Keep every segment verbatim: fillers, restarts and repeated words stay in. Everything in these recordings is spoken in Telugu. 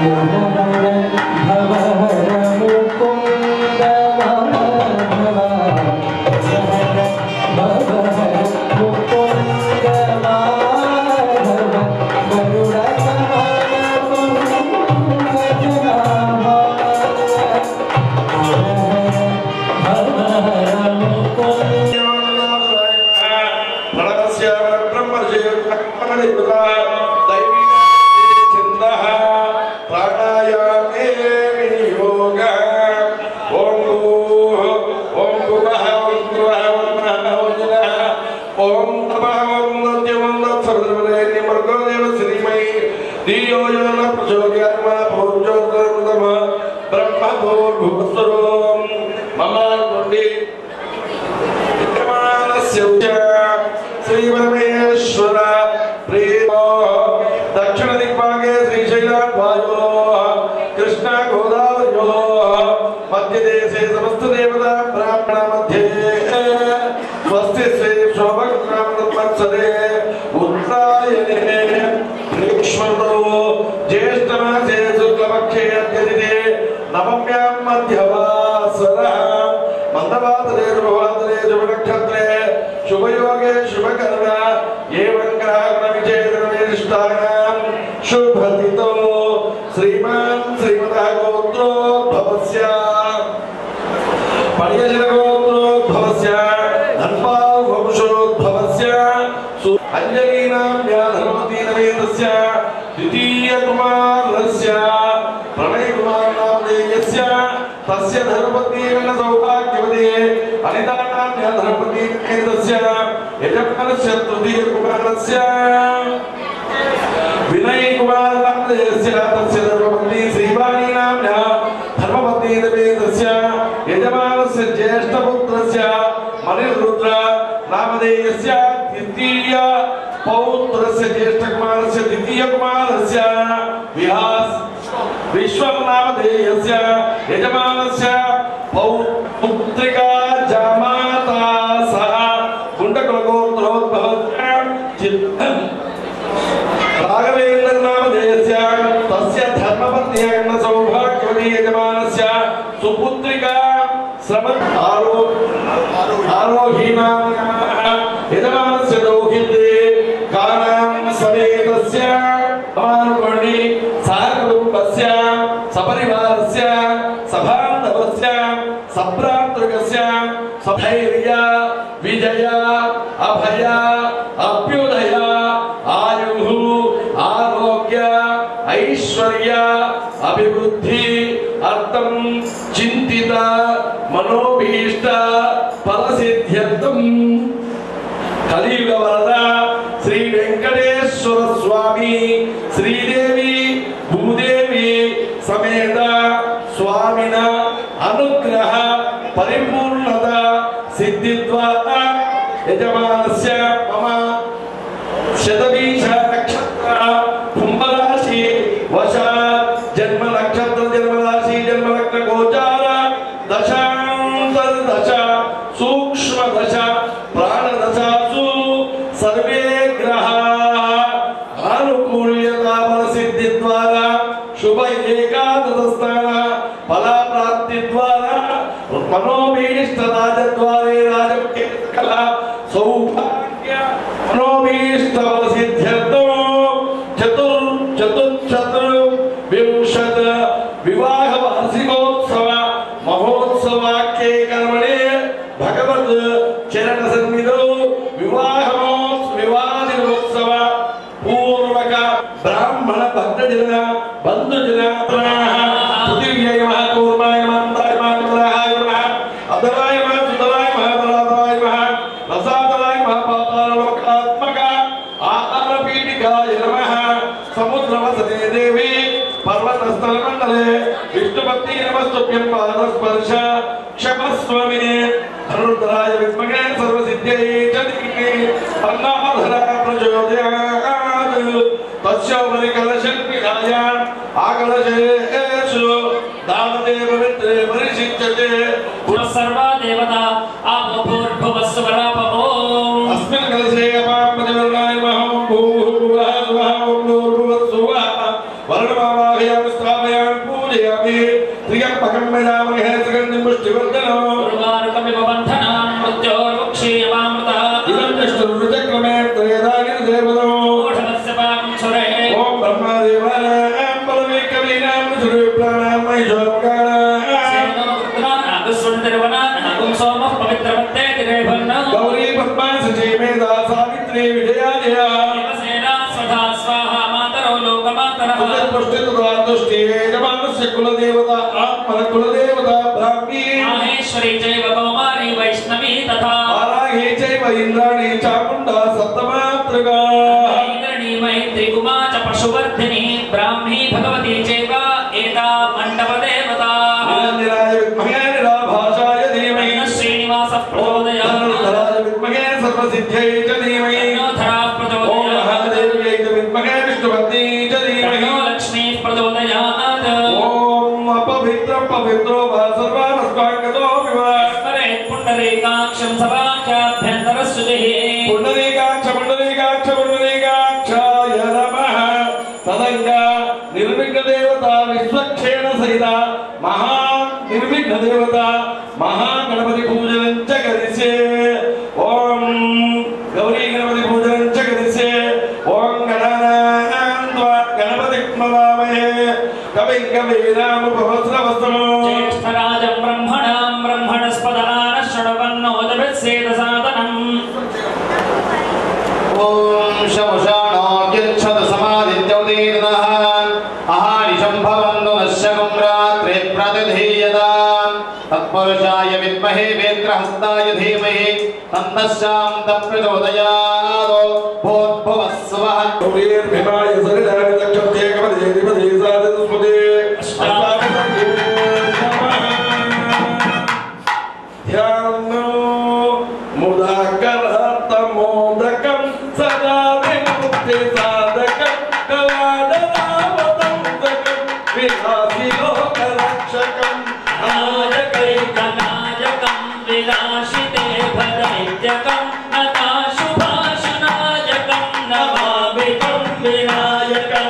वरा वर्णमावाहयामि स्थापयामि पूजयामि त्र्यम्बकं वदामहे सुगन्धिं पुष्टिवर्धनम् उर्वारुकमिव बन्धनान् मृत्योर्मुक्षीयमामृता इदं विष्णुरुचक्रमे त्रयदानि देवतो ओषधस्य पाकं सुरे ॐ ब्रह्मदेवाय बलवीकवीनां सुरप्राणां महिषोर्गाणां सोमः पवित्रवत्ते तिरेभन्न गौरी पद्मा सचीमेधा सावित्री विजयाजया सेना स्वधा स्वाहा मातरो लोकमातरः पुष्टितुदान्तुष्टे यजमानस्य कुलदेवता आत्मन कुलदेवता ब्राह्मी माहेश्वरी चैव कौमारी वैष्णवी तथा वाराही चैव इंद्राणी चामुण्डा सप्तमातृका इंद्रणी मैत्री कुमा च पशुवर्धिनी ब्राह्मी भगवती चैव एता मण्डपदेवता निरञ्जनाय विद्महे निराभासाय धीमहि श्रीनिवासः प्रचोदयात् विद्महे सर्वसिद्ध्यै च धीमहि धराः प्रचोदयात् महादेव्यै च विद्महे विष्णुपत्नी च धीमहि लक्ष्मीः प्रचोदयात् ॐ अपवित्रं पवित्रो वा सर्वानस्माकतो विवाह स्मरेत् पुण्डरीकाक्षं सभाख्याभ्यन्तरश्रुतिः पुण्डरीकाक्ष पुण्डरीकाक्ष पुण्डरीकाक्षाय नमः तदङ्गा निर्विघ्नदेवता विश्वक्षेण सहिता महा निर्विघ्नदेवता महागणपति पूजनं च करिष्ये ओम गौरी गणपति पूजनं च करिष्ये ओम गणानां त्वा गणपतिं नमामहे कविं कवीनामुपवस्त्रवस्त्रम् ज्येष्ठराजं ब्रह्मणां ब्रह्मणस्पदानः शृण्वन्नोदभिस्सेदसादनम् ओम शवशानो यच्छद समादित्योदीर्णः अहानिशं भवन्नु नश्यकुं रात्रे प्रतिधीयताम् तत्पुरुषाय विद्महे वेत्रहस्ताय धीमहि तन्नः शान्तं प्रचोदयात् भूर्भुवः स्वः भीमाय सरितानि लक्ष्यते कमले दिवसे साधुस्मते ध्यानो मुदाकरतमोदकं सदा विमुक्ति साधकं कलादनावतंसकं विलासी लोकरक्षकं नायकैकनायकं विलासिते भदैत्यकं नताशुभाशुनायकं नमामि तं विनायकं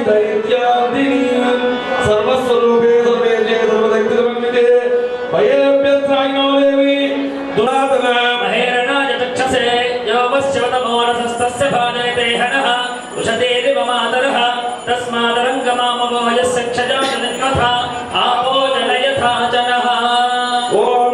सर्वस्वरूपे सर्वे सर्वदक्तिसमन्विते भये देव्यस्रायिनो देवी दुरातन महेरणाय चक्षसे योगस्यवतमोरसस्तस्य भाजयते हनः उषतेरिव मातरः तस्मादरङ्गमामवो यस्य क्षजाजनिन्वथा आपो जनयथा जनः ओम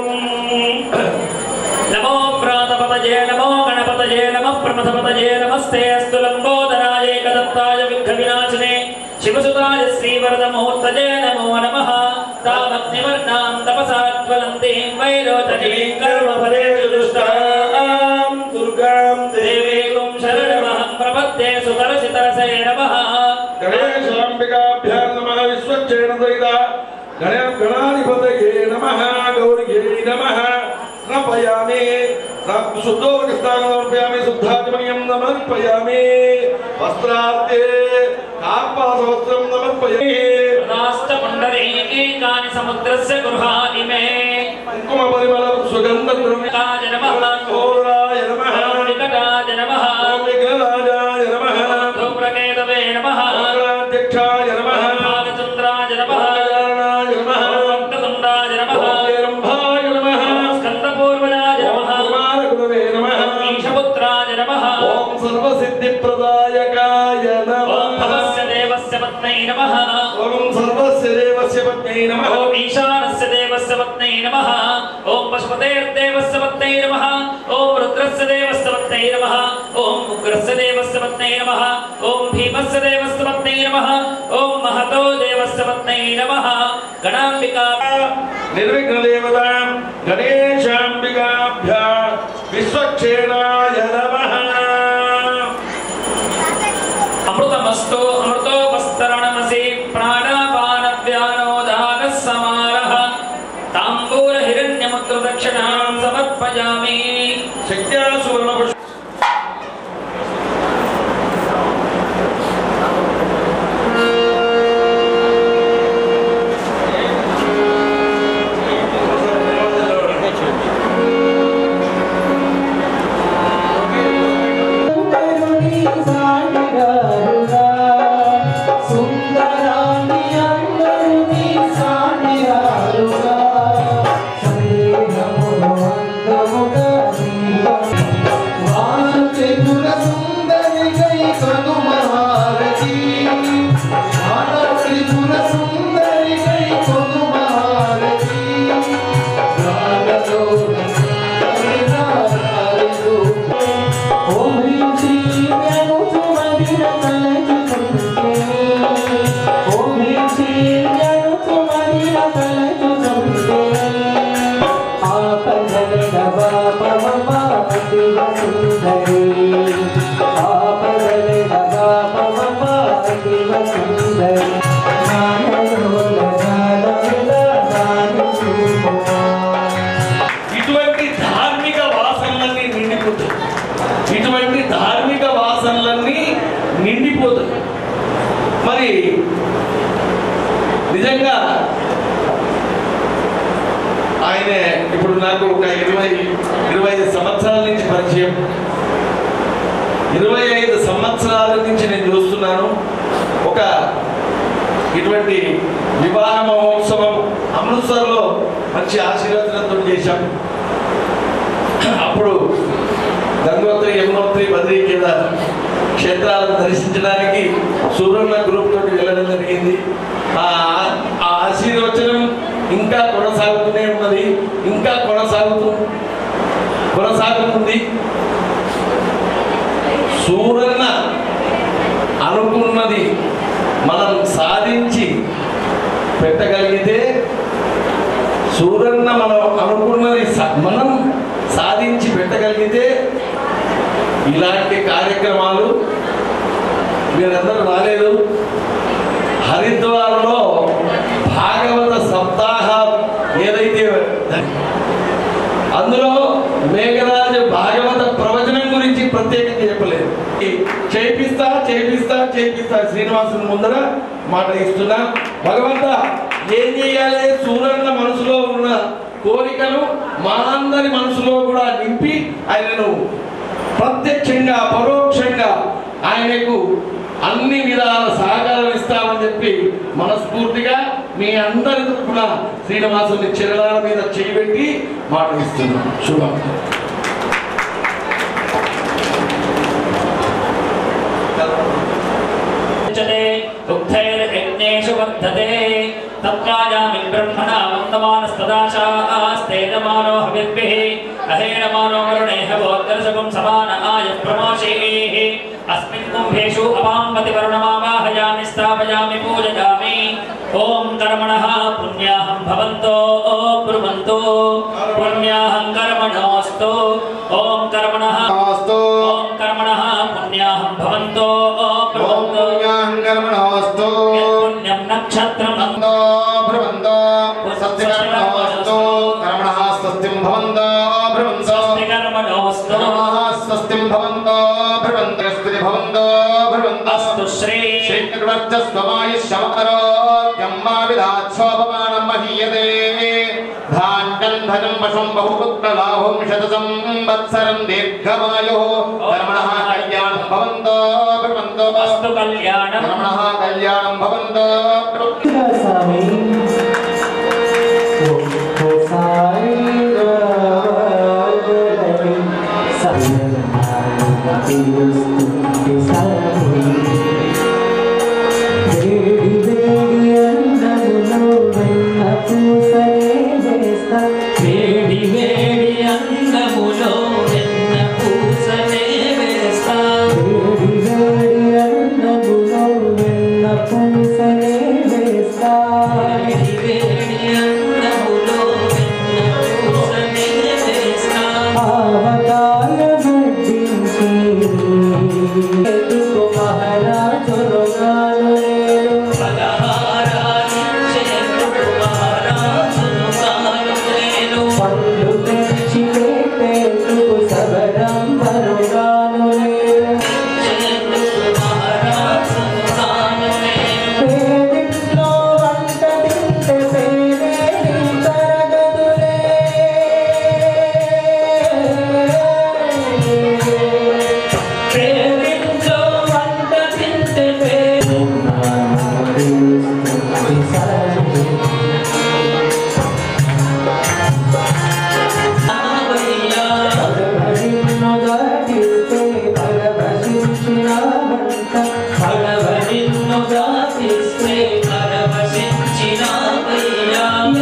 नमो प्रातपतये नमो गणपतये नमः प्रमथपतये नमस्ते अस्तु लम्बोदराय एकदत्ताय विघ्नविनाशिने शिवसुताय श्रीवरदमुहूर्तये नमो नमः तामग्निवर्णां तपसा ज्वलन्तीं वैरोचनीं कर्मफलेषु दुष्टां दुर्गां देवीं शरणमहं प्रपद्ये सुतरसितरसे नमः गणेशाम्बिकाभ्यां नमः विश्वक्षेणद्वैता गणाधिपतये नमः गौर्यै नमः नमयामि शुद्धोदकस्थानं समर्पयामि शुद्धाचमनीयं समर्पयामि वस्त्रार्थे कार्पासवस्त्रं समर्पयामि नाष्टपुण्डरीकानि समुद्रस्य गृहाणि मे कुङ्कुमपरिमलं सुगन्धद्रव्याय नमः घोराय नमः विकटाय नमः विघ्नराजाय नमः धूम्रकेतवे नमः अध्यक्षाय नमः भागचन्द्राय नमः नारायणाय नमः भक्ततुण्डाय नमः रम्भाय नमः स्कन्दपूर्वजाय नमः कुमारगुरवे नमः ईशपुत्राय नमः ओम सर्वसिद्धिप्रदायकाय नमः भवस्य देवस्य पत्न्यै नमः ओम सर्वस्य देवस्य पत्न्यै नमः ओम ईशानस्य देवस्य पत्न्यै नमः ओम पशुपतेर्देवस्य पत्न्यै नमः ओम रुद्रस्य देवस्य पत्न्यै नमः ओम उग्रस्य देवस्य पत्न्यै नमः ओम भीमस्य देवस्य पत्न्यै नमः ओम महतो देवस्य पत्न्यै नमः गणाम्बिका निर्विघ्नदेवतां गणेशाम्बिकाभ्यां विश्वक्षेणाय नमः अमृतमस्तु अमृतोपस्तरणमसि प्राणापानव्यानोदानः समारः ताम्बूलहिरण्यमुद्रदक्षिणां समर्पयामि शक्त्या सुवर्णपुष्प ఇటువంటి ధార్మిక వాసనలన్నీ నిండిపోతాయి ఇటువంటి ధార్మిక వాసనలన్నీ నిండిపోతాయి మరి నిజంగా ఆయన ఇప్పుడు నాకు ఒక ఇరవై ఇరవై ఐదు సంవత్సరాల నుంచి పరిచయం ఇరవై ఐదు సంవత్సరాల నుంచి నేను చూస్తున్నాను ఒక ఇటువంటి వివాహ మహోత్సవం అమృత్సర్లో మంచి ఆశీర్వచనంతో చేశాం. అప్పుడు గంగోత్రి యమునోత్రి బద్రీ కేదార్ క్షేత్రాలను దర్శించడానికి సూర్యన్న గ్రూప్ తోటి వెళ్ళడం జరిగింది. ఆ ఆశీర్వచనం ఇంకా కొనసాగుతూనే ఉన్నది, ఇంకా కొనసాగుతూ కొనసాగుతుంది. సూరన్న అనుకున్నది మనం సాధించి పెట్టగలిగితే, సూరన్న మనం అనుకున్నది మనం సాధించి పెట్టగలిగితే ఇలాంటి కార్యక్రమాలు మీరందరూ రాలేదు. హరిద్వార్లో భాగవత సప్తాహం ఏదైతే అందులో మేఘరాజు భాగవత ప్రవచనం గురించి ప్రత్యేకంగా చెప్పలేదు. చేపిస్తా చేపిస్తా చేపిస్తా శ్రీనివాసుని ముందర మాట ఇస్తున్నా. భగవంత ఏం చేయాలి? సూరన్న మనసులో ఉన్న కోరికలు మా అందరి మనసులో కూడా నింపి ఆయనను ప్రత్యక్షంగా పరోక్షంగా ఆయనకు అన్ని విధాల సహకారం ఇస్తామని చెప్పి మనస్ఫూర్తిగా మీ అందరి తరపున శ్రీనివాసుని చరణాల మీద చేయబెట్టి మాట ఇస్తున్నాం. శుభం. तत्कायामि ब्रह्मणा वन्दमानस्तदाशास्तेजमानो हविर्भिः अहेणमानो वरुणेह भोद्दर्शकं समान आयुः प्रमोषेः अस्मिन् कुम्भेषु अपाम्पति वरुणमावाहयामि स्थापयामि पूजयामि ॐ कर्मणः पुण्याहं भवन्तो ब्रुवन्तो पुण्याहं कर्मणोऽस्तु ॐ कर्मणः अस्तु ॐ कर्मणः पुण्याहं भवन्तो ब्रुवन्तो पुण्याहं कर्मणोऽस्तु पुण्यं नक्षत्रं भ्रुवन्तो सत्यकर्मणोऽस्तु कर्मणः स्वस्तिं भवन्तो भ्रुवन्तो कर्मणोऽस्तु स्वस्तिं भवन्तो भ्रुवन्तो स्तुति भवन्तो भ्रुवन्तो अस्तु श्री श्रीकृष्णस्वमायुष्यमकरोत्यम्मा विधाच्छोपमानं महीयते धान्यं धनं वशं बहुपुत्रलाभं शतसंवत्सरं दीर्घमायुः कर्मणः कल्याणं भवन्तो भ्रुवन्तो अस्तु कल्याणं कर्मणः कल्याणं भवन्तो వేడి వేడి అందములో వెన్న పూసనే వేస్తా వేడి వేడి అందములో వెన్న పూసనే వేస్తా వేడి వేడి అందములో వెన్న పూసనే వేస్తా ఆవకాయ వడ్డించి ఎదుకు మహారాజు రోగాలు లేరు పలహారాలిచ్చేందుకు మహారాజును కాను నేను పండు తెచ్చి పెట్టేందుకు సబరం వరుగాలు లేరు ఇచ్చేందుకు మహారాజును కాను నేను పేదింట్లో వంట తింటే పేరేది తరగదులే ప్రేమించో వంట తింటే పేరు పడవనిన్ను దాటిస్తే పరవశించినావయ్యా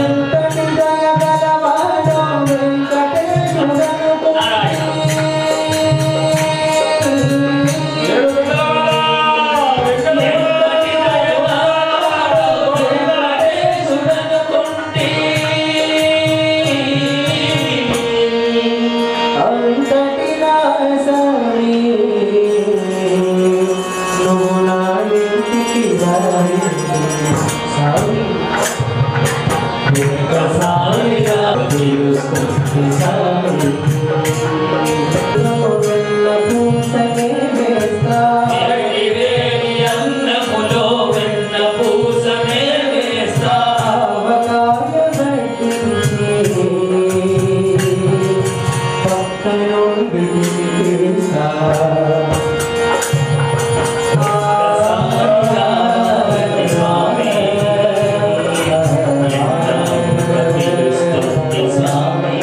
ఎంతటి దయవాడో వెంకటేశుడనుకుంటే అంతటి నాసరి నువ్వు నా ఇంటికి రాయి సాయి ఒక్కసారిగా తీరుస్తుంది సాయి వెళ్ళ పూసనే వేస్తా వేడి వేడి అన్నములో వెన్న పూసనే వేస్తా ఆవకాయ వడ్డించి పక్కనుండి తీరుస్తా ఒక్కసారిగా వెన్న స్వామి తీరుస్తుంది స్వామి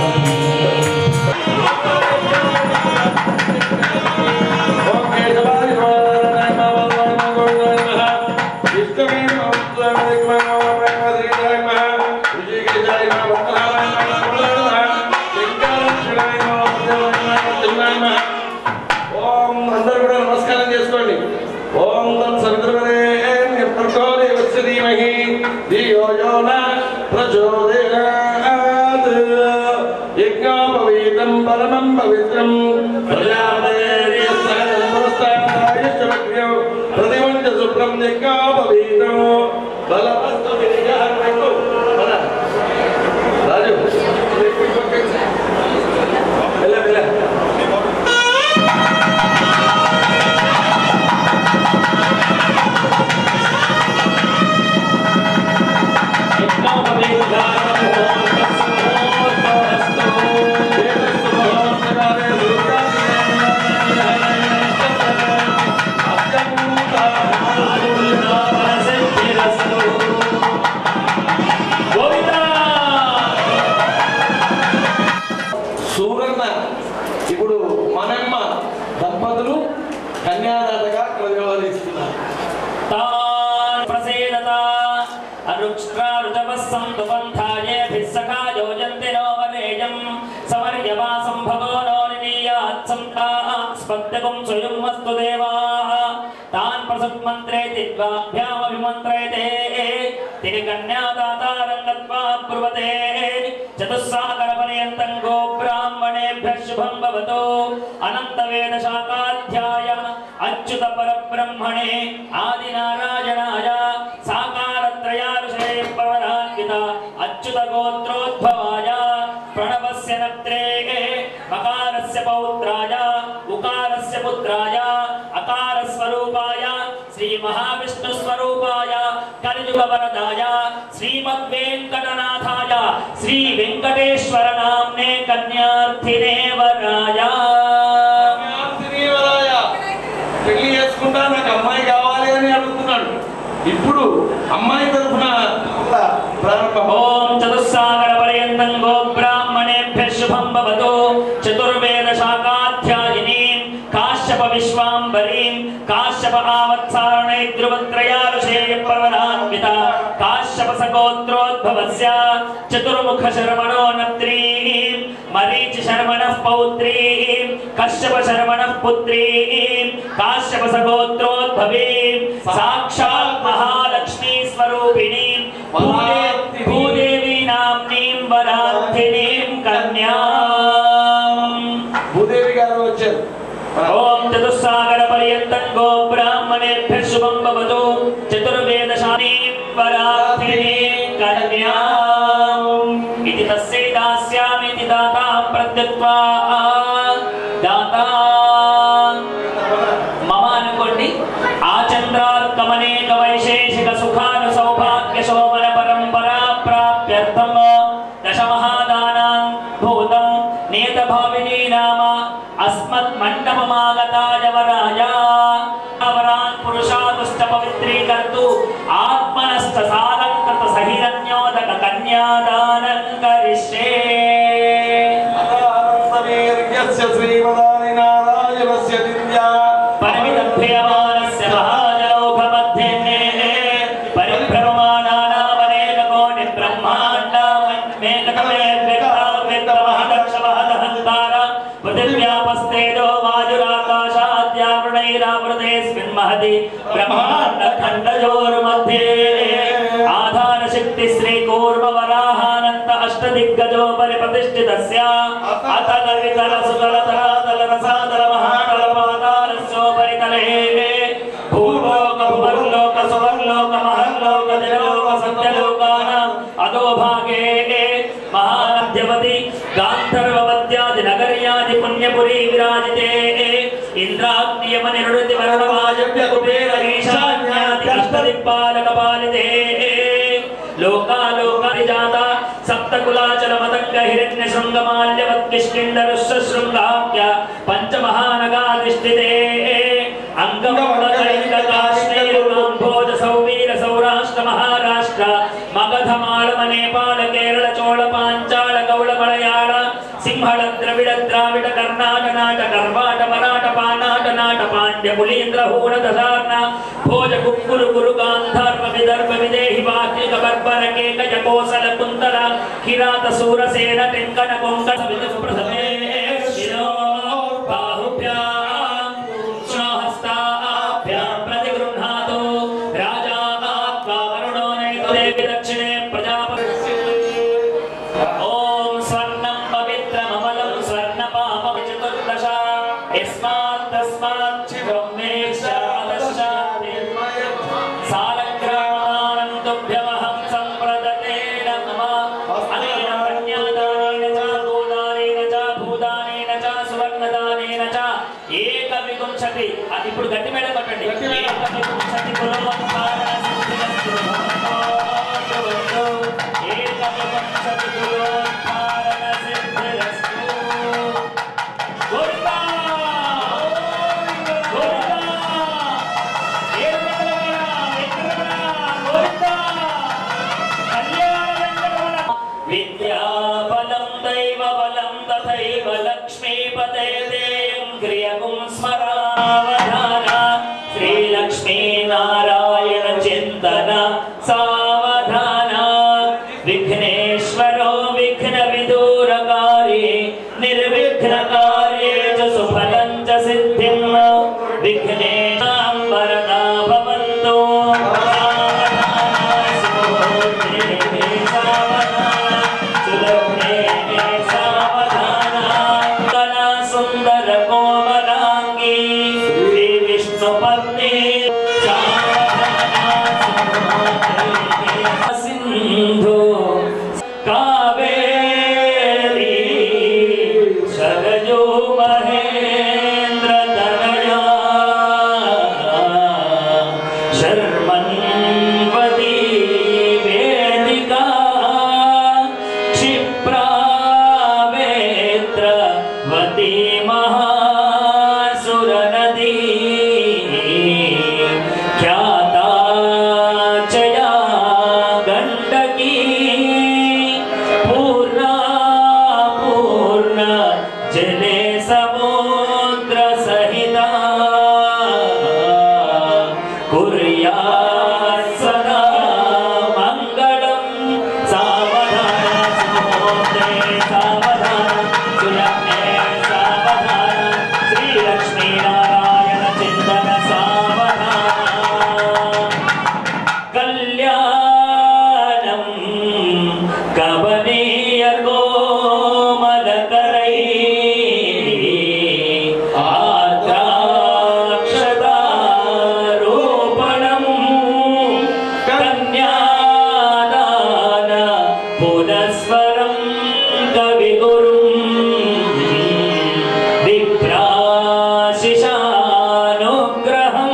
ఓం అందరూ కూడా నమస్కారం చేసుకోండి. ఓం తత్ సవితుర్వరేణ్యం భర్గో దేవస్య ధీమహి ధియో యో న ప్రచోదయాత్ యజ్ఞోపవీతం పరమం పవిత్రం ప్రజాపతేర్యస్సహస్రస్తాయుష్యమగ్న్యం ప్రతివంచ శుభ్రం యజ్ఞోపవీతం బలవస్తు వినిజాహర్మకు మన రాజు వెళ్ళ వెళ్ళ Thank you. తరఫున ఇప్పుడు మనమ్మ దంపతులు కన్యాదాతగా వ్యవహరిస్తున్నారు. तान् प्रसुप्मन्त्रेति द्वाभ्यामभिमन्त्रेते तिनि कन्यादातारं गत्वा ब्रुवते चतुस्सागरपर्यन्तं गोब्राह्मणेभ्यः शुभं भवतु अनन्तवेदशाखाध्याय अच्युत परब्रह्मणे आदिनारायणाय साकारत्रयार्षे पवनान्वित अच्युत गोत्रोद्भवाय प्रणवस्य नत्रे मकारस्य पौत्राय उकारस्य पुत्राय अकार स्वरूपाय श्री महाविष्णु स्वरूपाय कलियुग वरदाय श्रीमद्वेंकटनाथाय श्री वेंकटेश्वर नाम्ने कन्यार्थिने वराय కన్యార్ధిని వరాయ పెళ్లి చేసుకుంటా నాకు అమ్మాయి కావాలి అని అడుగుతున్నాడు. ఇప్పుడు అమ్మాయి తరఫున ప్రారంభం. ఓం చతుస్సాగర పర్యంతం గో బ్రాహ్మణేభ్యః శుభం భవతు చతుర్వేద శాఖాధ్యాయిని కాశ్యప విశ్వాంబరీం కాశ్యప ఆవత్సారణే ధ్రువత్రయారుషే పవనాన్విత కాశ్యప సగోత్రోద్భవస్య చతుర్ముఖ శర్మణో నత్రీం మరీచి శర్మణః పౌత్రీం కశ్యప శర్మణః పుత్రీం కాశ్యప సగోత్రోద్భవీం సాక్షాత్ మహాలక్ష్మీ స్వరూపిణీం భూదేవి నామ్నీం వరార్థినీం కన్యాం. భూదేవి గారు వచ్చారు. ఓం చతుస్సాగర పర్యంతం గో బ్రాహ్మణేభ్యః శుభం భవతు చతుర్వేదశాలీం వరార్థినీం కన్యాం. ఇది తస్యై దాస్యామితి దాతా ప్రత్యత్వా దాతా మమ అనుకోండి. ఆచంద్రాత్మనేక వైశేషిక సుఖాను సౌభాగ్య శోభన పరంపరా ప్రాప్త్యర్థం దశమహాదానాం భూతం నేత భావినీ నామ అస్మత్ మండపమాగతాయ వరాయ వరాన్ పురుషాదుష్ట పవిత్రీకర్తు ఆత్మనస్థ సాలంకృత సహిరణ్యోదక కన్యాదానం కరిష్యే. అనంతవీర్యస్య శ్రీమదాని నారాయణస్య దివ్యా పరిమితభ్రియమానస్య మహాజలోకమధ్యే పరిభ్రమమానానామనేక కోటి బ్రహ్మాండమేకతమే వ్యక్తావ్యక్తమహదక్షమహదహంతార పృథివ్యాపస్తేజో వాయురాకాశాద్యావృణైరావృతేస్మిన్ మహతి బ్రహ్మాండఖండయోర్मध्ये ఆధారశక్తి శ్రీకూర్మవరాహానంత అష్టదిగ్గజోపరి ప్రతిష్ఠితస్య అతల వితల సుతల తరాతల రసాతల మహాతల పాతాలస్యోపరి తలే భూలోక భువర్లోక సువర్లోక మహర్లోక దిలోక సత్యలోకానాం అధోభాగే మహానద్యవతి గాంధర్వవద్యాది నగర్యాది పుణ్యపురీ విరాజితే ఇంద్రాగ్నియమనిరుడితి వరుణవాయవ్య కుబేర ఈశాన్యాది అష్టదిక్పాలక పాలితే లోకాలోకరిజాత సప్తకులాచల మతంగ హిరణ్య శృంగమాల్యవత్ కిష్కిందరుష్య శృంగాఖ్య పంచమహానగాధిష్ఠితే అంగమౌళకైకకాశ్మీరుభోజ సౌవీర సౌరాష్ట్ర మహారాష్ట్ర మగధ మాళవ నేపాళ కేరళ చోళ పాంచాళ గౌళ మలయాళ సింహళ ద్రవిడ ద్రావిడ కర్ణాట నాట కర్వాట మరాఠ పానాట నాట పాండ్య పులీంద్ర హూణ దశార్ణ భోజ కుక్కురు కురు గాంధార్వ విదర్భ విదేహి వాకిక బర్బర కేకయ కోసల కుంతల కిరాత సూరసేన టెంకణ కొంకణ ప్రథమే శిరో బాహుభ్యాం హస్తాభ్యాం ప్రతిగృహ్ణాతు రాజా ఆత్మా వరుణో నైతో దేవి దక్షిణే ప్రజాపతి. ఓం స్వర్ణం పవిత్రమమలం స్వర్ణపాపం చతుర్దశ యస్మాత్ తస్మాత్ చివం మేక్షాదశ సాలగ్రామానం తుభ్యమహం సంప్రదతే నమః. అనేన కన్యాదానేన చ గోదానేన చ భూదానేన చ సువర్ణదానేన చ ఏక విగుంశతి. అది ఇప్పుడు గట్టి మేడ కొట్టండి. ఏక విగుంశతి కులోత్పాదన సిద్ధిరస్తు. ఏక విగుంశతి కులోత్పాదన సిద్ధిరస్తు. గోవిందా గోవిందా ఏకరమణ ఏకరమణ గోవిందా కళ్యాణ వెంకటరమణ. విద్యాబలం దైవబలం तथैव लक्ष्मीपते देयं क्रियकुं स्मरावधाना श्रीलक्ष्मीनारायण चिन्तन सावधाना विघ्नेश्वरो विघ्नविदूरकारी निर्विघ्नकार्ये च सुफलं च सिद्धिं विघ्नेशां वरदा भवन्तु सिंधु कावेरी सरजो महेंद्र तनया शर्मन्वती वेदिका क्षिप्रा वेत्रवती महासुरनदी ख्याता चया गंडकी पूर्णा पूर्ण जले समुद्र सहिता कुर्यात् सदा मंगलम सावधान सुमुद्रे सावधान सुलग्ने सावधान श्री लक्ष्मी नारायण चिंतन सावधान कल्याणं कवनीय कोमलकरैः आद्राक्षतारोपणं कन्यादान पुनस्वरं कविगुरुं विप्राशिषानुग्रहं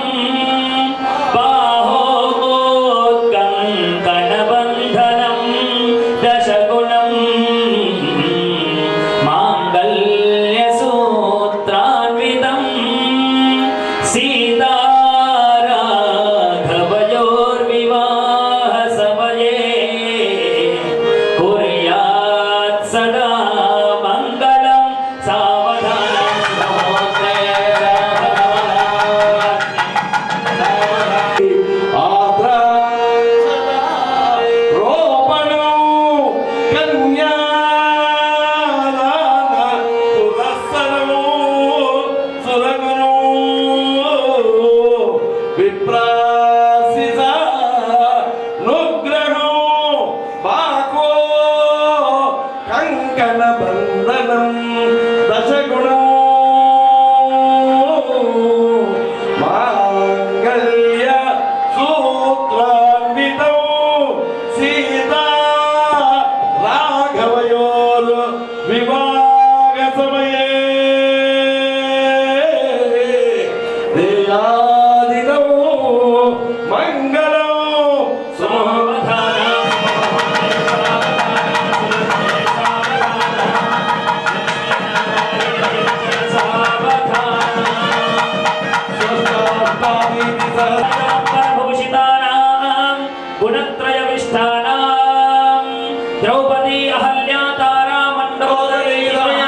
बाहोत्कङ्कणबन्धनं दशगुणं माङ्गल्यसूत्रान्वितं सीताराघवयोर्विवाहसमये कुर्यात् सदा मङ्गलं सावधानं समुद्रे బంధనం దశగుణం మాంగళ్య సూత్రాన్వితం సీతా రాఘవయోర్ వివాహ సమయే దేయాదినం మంగళం भूषितानां गुणत्रयविष्ठानां द्रौपदी अहल्या तारा मंडोदरी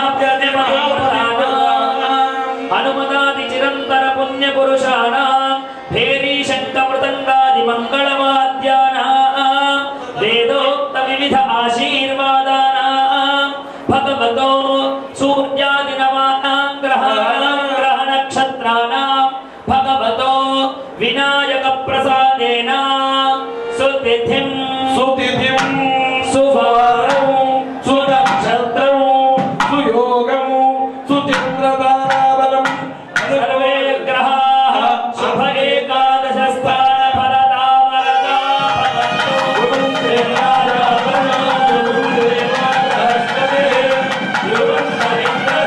हनुमदादि चिरंतर पुण्य पुरुषाणां भेरी शंखमृदंगादि मंगलवाद्यानां वेदोक्त विविध आशीर्वादानां भगवतो सूर्यादि नवानां ग्रहाणां ग्रह नक्षत्राणां भगवतो विनायक प्रसादेन सुतिथिं సుతిథిం सुवारं సునక్షత్రం సుయోగం సుచిత్రతారాబలం सर्वे ग्रहाः शुभ एकादश स्थान फलदा वरदा भवन्तु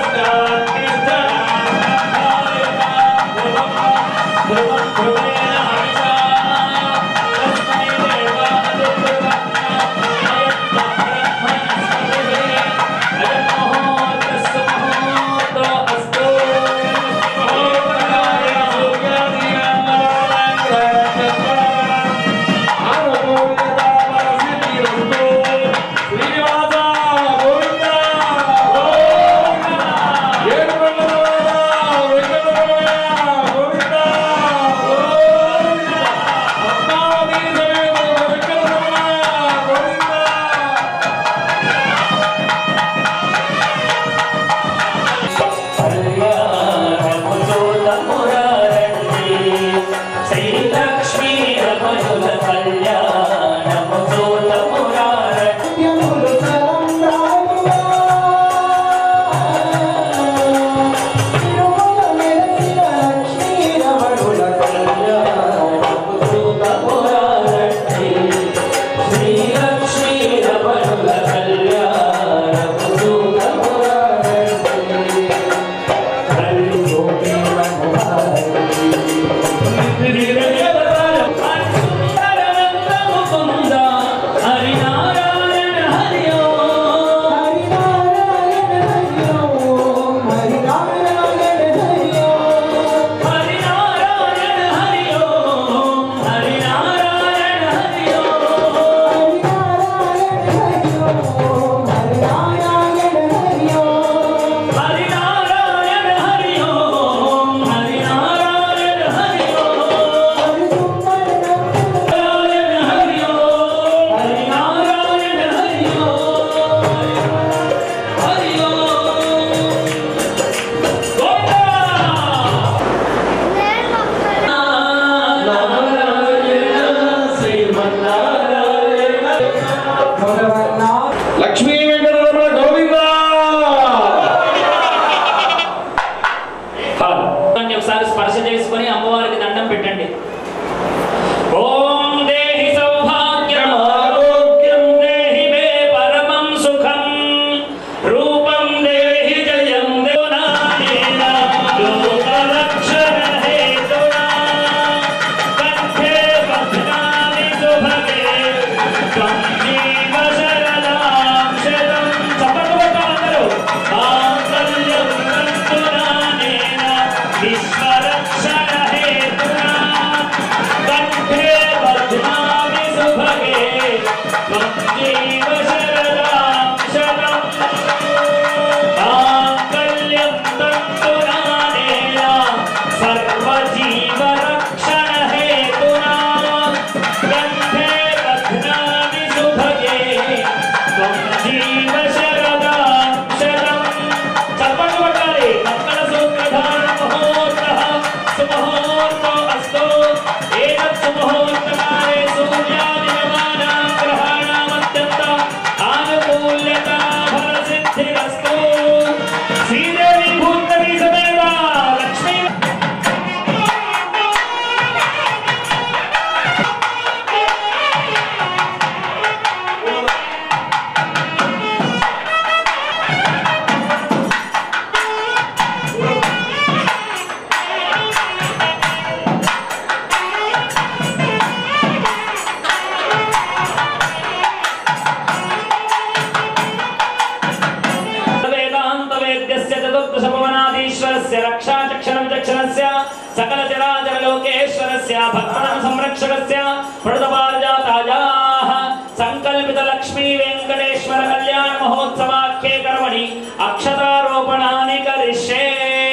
वृषभवनाधीश्वरस्य रक्षाचक्षणविचक्षणस्य सकलचराचरलोकेश्वरस्य भक्तानां संरक्षकस्य प्रणतपारिजातायाः संकल्पितलक्ष्मी वेङ्कटेश्वर कल्याण महोत्सवाख्ये कर्मणि अक्षतारोपणानि करिष्ये।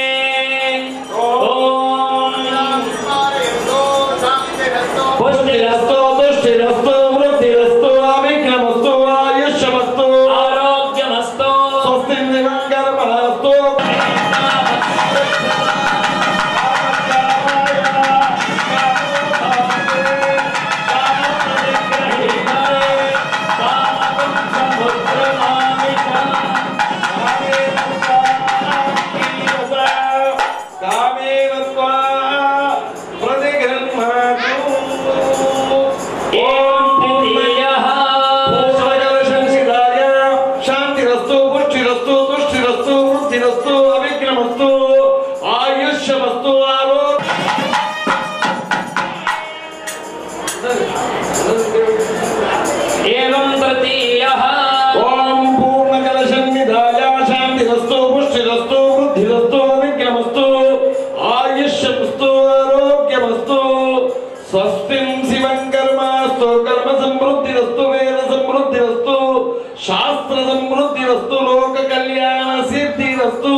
पुष्टिरस्तु तुष्टिरस्तु वृद्धिरस्तु अभिक्रमस्तु आयुष्यमस्तु आरोग्यमस्तु स्वस्ति निरङ्कर्मणस्तु शास्त्र समृद्धि वस्तु लोक कल्याण सिद्धि वस्तु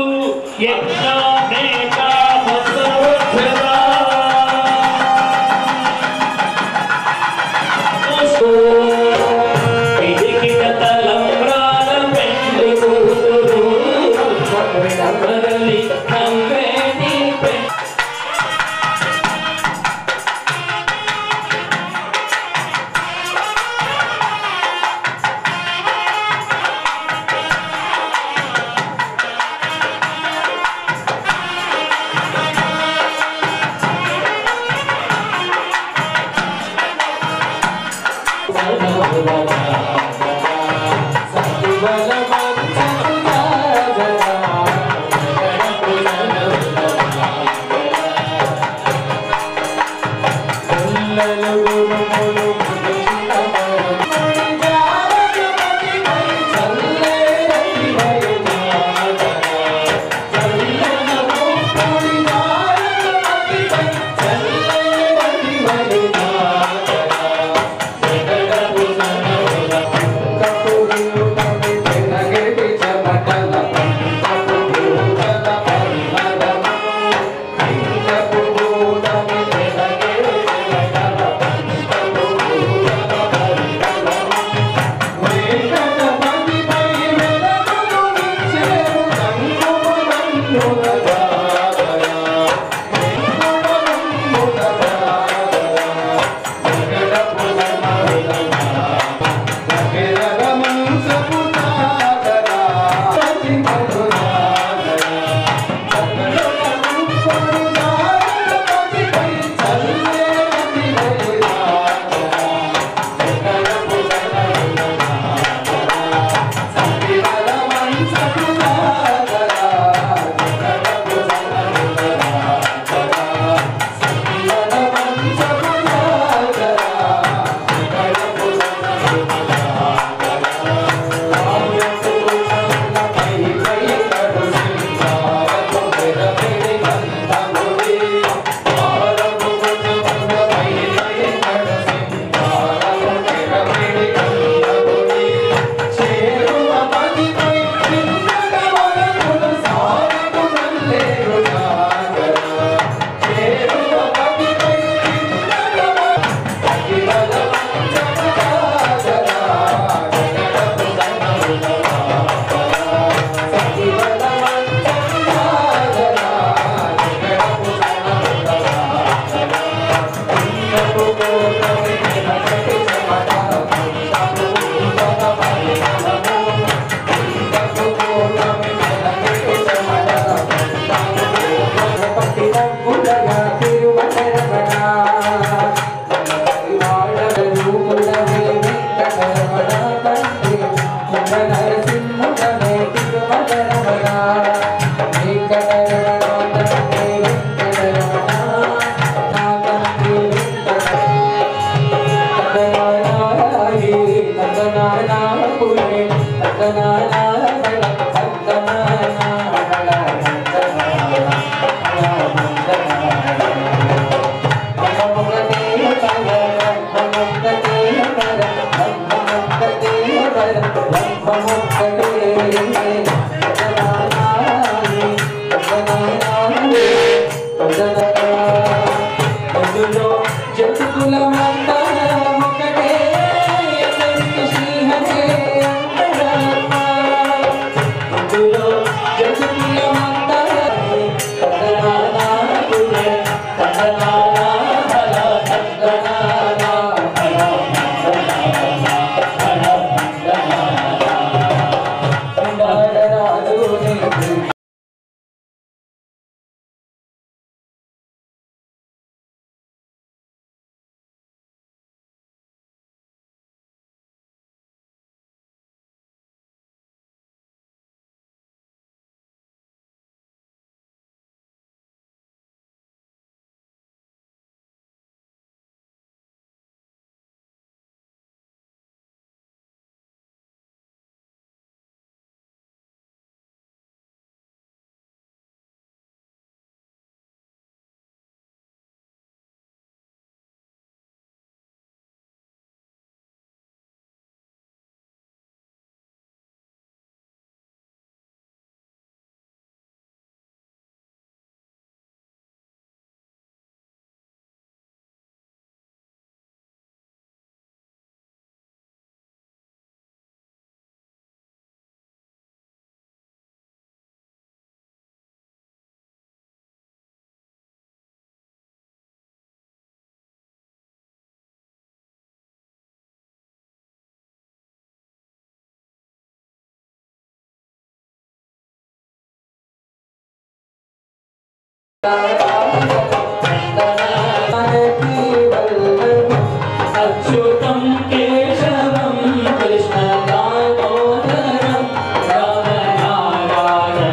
అచ్యుతం కేశవం కృష్ణ దామోదరం రామనారాయణ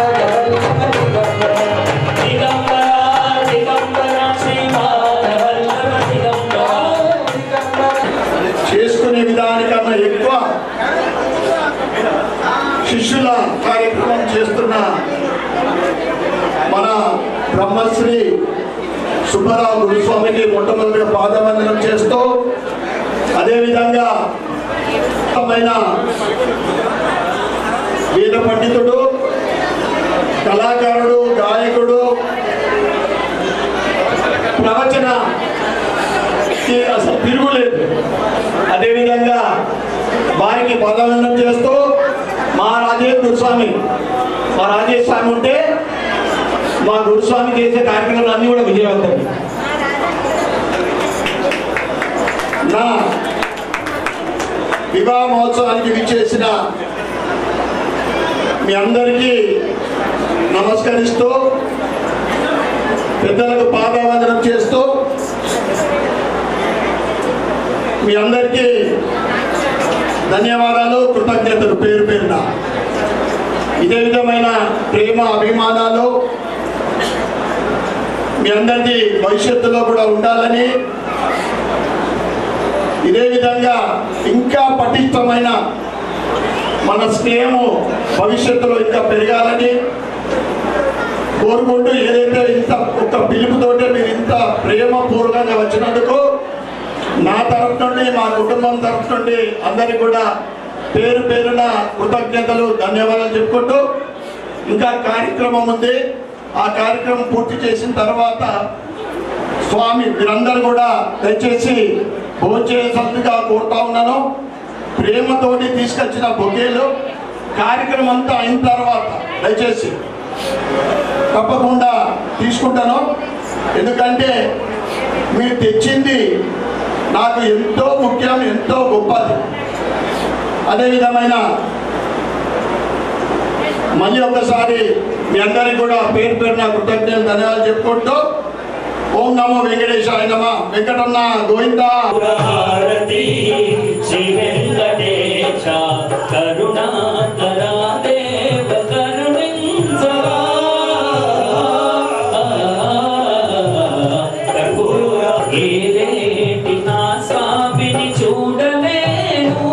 దిగంబర దిగంబర శ్రీమాధవల్లభ దిగంబర. చేసుకునే విధానికన్నా ఎక్కువ శిష్యుల కార్యక్రమం చేస్తున్న మన బ్రహ్మశ్రీ సుబ్బారావు గురుస్వామికి మొట్టమొదటిగా పాదవందనం చేస్తూ, అదేవిధంగా వేద పండితుడు, కళాకారుడు, గాయకుడు, ప్రవచనకి అసలు తిరుగులేదు. అదేవిధంగా వారికి పాదవందనం చేస్తూ మా రాజేష్ గురుస్వామి మా రాజేష్ స్వామి ఉంటే మా గురుస్వామి చేసే కార్యక్రమాలు అన్నీ కూడా విజయవంతం. నా వివాహ మహోత్సవానికి విచ్చేసిన మీ అందరికీ నమస్కరిస్తూ, పెద్దలకు పాదావందనం చేస్తూ మీ అందరికీ ధన్యవాదాలు, కృతజ్ఞతలు పేరు పేరున. ఇదే విధమైన ప్రేమ అభిమానాలు మీ అందరికీ భవిష్యత్తులో కూడా ఉండాలని, ఇదే విధంగా ఇంకా పటిష్టమైన మన స్నేహము భవిష్యత్తులో ఇంకా పెరగాలని కోరుకుంటూ, ఏదైతే ఇంత ఒక పిలుపుతోటే మీరు ఇంత ప్రేమపూర్వకంగా వచ్చినందుకు నా తరఫు నుండి, మా కుటుంబం తరఫు నుండి అందరికీ కూడా పేరు పేరున కృతజ్ఞతలు, ధన్యవాదాలు చెప్పుకుంటూ, ఇంకా కార్యక్రమం ఉంది. ఆ కార్యక్రమం పూర్తి చేసిన తర్వాత స్వామి మీరందరూ కూడా దయచేసి భోంచేసేందుగా కోరుతా ఉన్నాను. ప్రేమతోటి తీసుకొచ్చిన బొకేలు కార్యక్రమం అంతా అయిన తర్వాత దయచేసి తప్పకుండా తీసుకుంటాను. ఎందుకంటే మీరు తెచ్చింది నాకు ఎంతో ముఖ్యం, ఎంతో గొప్పది. అదే విధమైన మళ్ళీ ఒకసారి మీ అందరికీ కూడా పేరు పేరున కృతజ్ఞతలు, ధన్యవాదాలు చెప్పుకుంటూ ఓం నమో వెంకటేశాయ నమః. వెంకటన్న గోవిందా. శ్రీ వెంకటేశ కరుణాకరా దేవ కరుణించవా. కర్పూర ఏలేటి నా స్వామిని చూడలేను,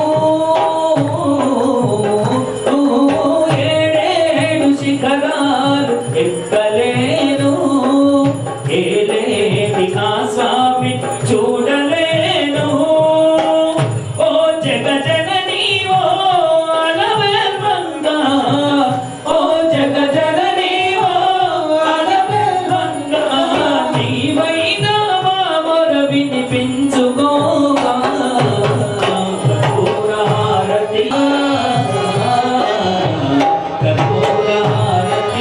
ఏడేడు శిఖరాలు ఎక్కలేను, ఏలేటి నా స్వామి చూడలేను. ఓ జగజననీ ఓ అలవేల్వంగా, ఓ జగజననీ ఓ అలవేల్వంగా, నీవైనా మా మొర వినిపించుకోగా. కర్పూర హారతి కర్పూర హారతి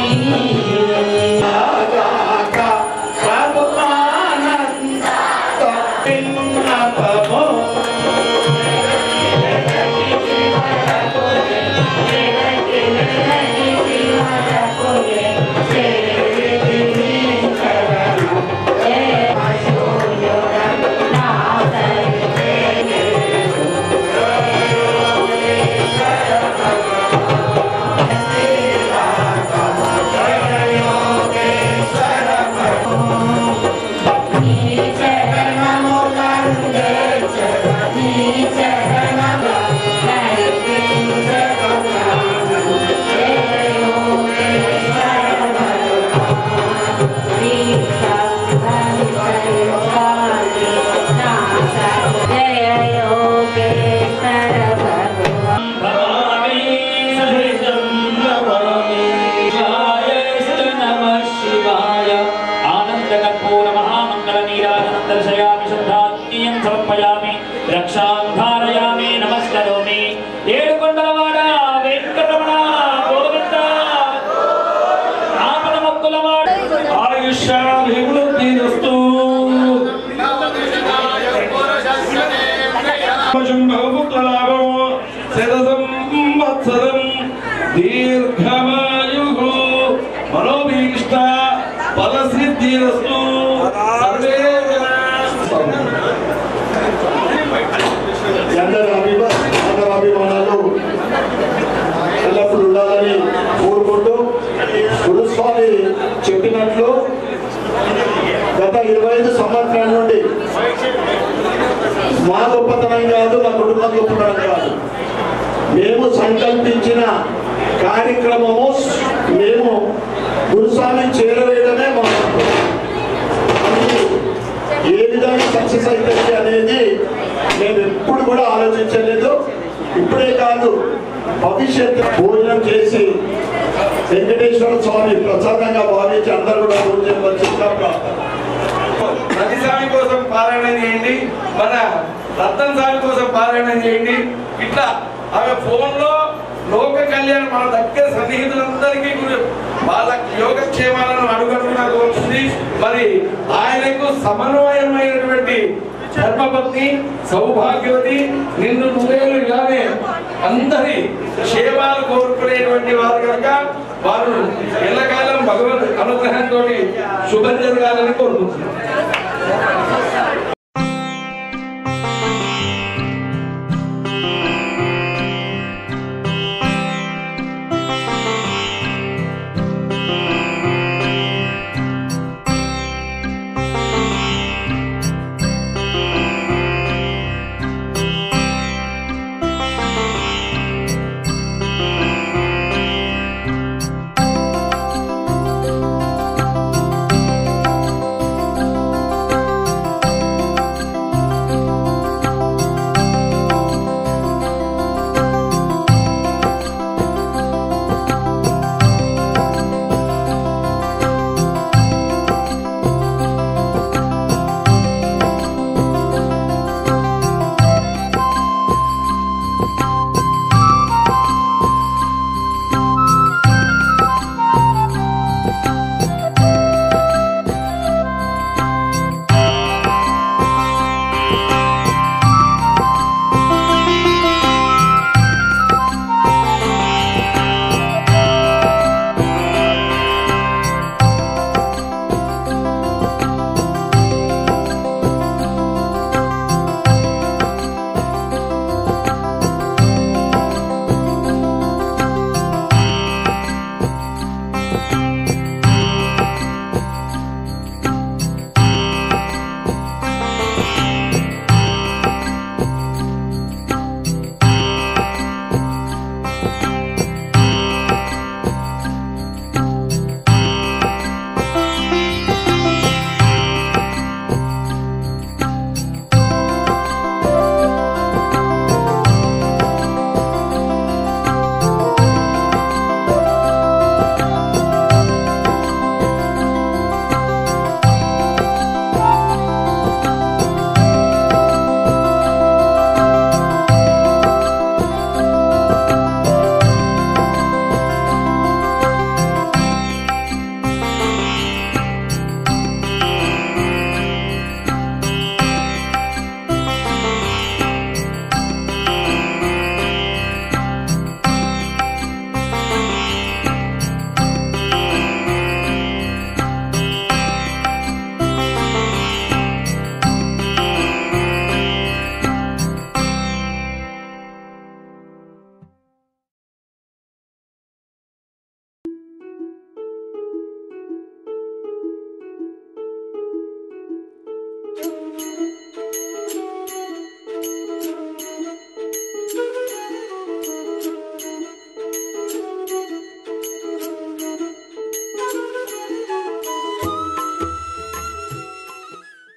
వంశాభివృద్ధిరస్తు శుభపుత్రలాభం శతసంవత్సరం దీర్ఘమాయు మనోభీష్ట ఫలసిద్ధిరస్తు సర్వే అందరి అభిమా అందరి అభిమానాలు ఎల్లప్పుడూ ఉండాలని కోరుకుంటూ గురుస్వామి చెప్పినట్లు గత ఇరవై ఐదు సంవత్సరాల నుండి మా గొప్పతనం కాదు, మా కుటుంబం గొప్పతనం కాదు, మేము సంకల్పించిన కార్యక్రమము మేము గురుస్వామి చేరవేయడమే మా ఏ విధంగా సక్సెస్ అవుతుంది అనేది మేము ఎప్పుడు కూడా ఆలోచించలేదు. ఇప్పుడే కాదు, భవిష్యత్తు భోజనం చేసి వెంకటేశ్వర స్వామి ప్రసాదంగా భావించి అందరూ కూడా భోజనం వచ్చిందా ప్రార్థన. రవిస్వామి కోసం పారాయణ చేయండి, మన రతన్ స్వామి కోసం పారాయణ చేయండి. ఇట్లా ఆమె ఫోన్ లో లోక కళ్యాణం మన దగ్గర సన్నిహితులందరికీ వాళ్ళ యోగక్షేమాలను అడుగడుగునా కోరుతుంది. మరి ఆయనకు సమన్వయమైనటువంటి ధర్మపత్ని సౌభాగ్యవతి నిన్ను నువ్వేలు ఇలానే అందరి క్షేమాలు కోరుకునేటువంటి వారు కనుక వారు ఎల్లకాలం భగవద్ అనుగ్రహంతో శుభం జరగాలని కోరుకుంటున్నారు. you.